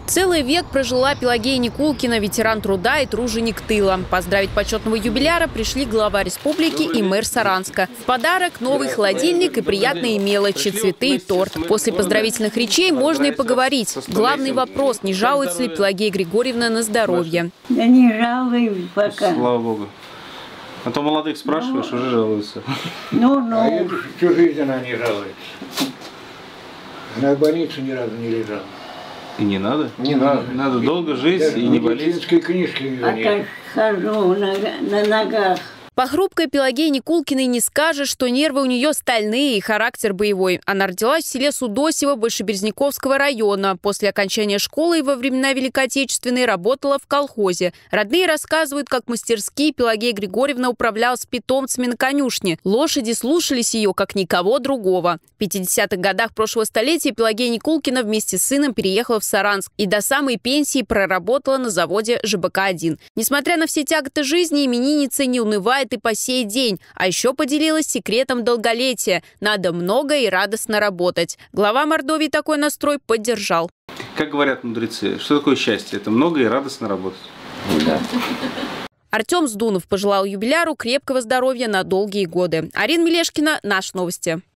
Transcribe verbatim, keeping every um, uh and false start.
Целый век прожила Пелагея Никулкина, ветеран труда и труженик тыла. Поздравить почетного юбиляра пришли глава республики и мэр Саранска. В подарок новый холодильник и приятные мелочи, цветы и торт. После поздравительных речей можно и поговорить. Главный вопрос – не жалуется ли Пелагея Григорьевна на здоровье? Да не жалуюсь пока. Слава Богу. А то молодых спрашиваешь, ну, уже жалуются. Ну, ну. А я всю жизнь она не жалуется. Она в больнице ни разу не лежала. И не надо? Не надо. Надо долго жить и не болеть. Медицинской книжки А как хожу на, на ногах. По хрупкой Пелагее Никулкиной не скажешь, что нервы у нее стальные и характер боевой. Она родилась в селе Судосево Большеберезняковского района. После окончания школы и во времена Великой Отечественной работала в колхозе. Родные рассказывают, как мастерски Пелагея Григорьевна управляла с питомцами на конюшне. Лошади слушались ее, как никого другого. В пятидесятых годах прошлого столетия Пелагея Никулкина вместе с сыном переехала в Саранск и до самой пенсии проработала на заводе Ж Б К один. Несмотря на все тяготы жизни, именинница не унывает и по сей день. А еще поделилась секретом долголетия. Надо много и радостно работать. Глава Мордовии такой настрой поддержал. Как говорят мудрецы, что такое счастье? Это много и радостно работать. Да. Артем Сдунов пожелал юбиляру крепкого здоровья на долгие годы. Арина Мелешкина, Наши новости.